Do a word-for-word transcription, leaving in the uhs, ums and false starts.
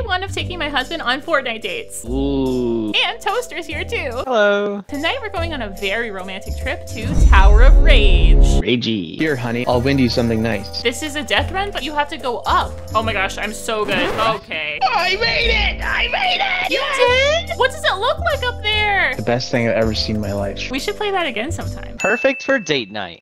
one of taking my husband on Fortnite dates. Ooh. And Toaster's here too. Hello. Tonight we're going on a very romantic trip to Tower of Rage. Ragey. Here, honey, I'll win you something nice. This is a death run, but you have to go up. Oh my gosh, I'm so good. Okay. I made it! I made it! You Yes! did? What does it look like up there? The best thing I've ever seen in my life. We should play that again sometime. Perfect for date night.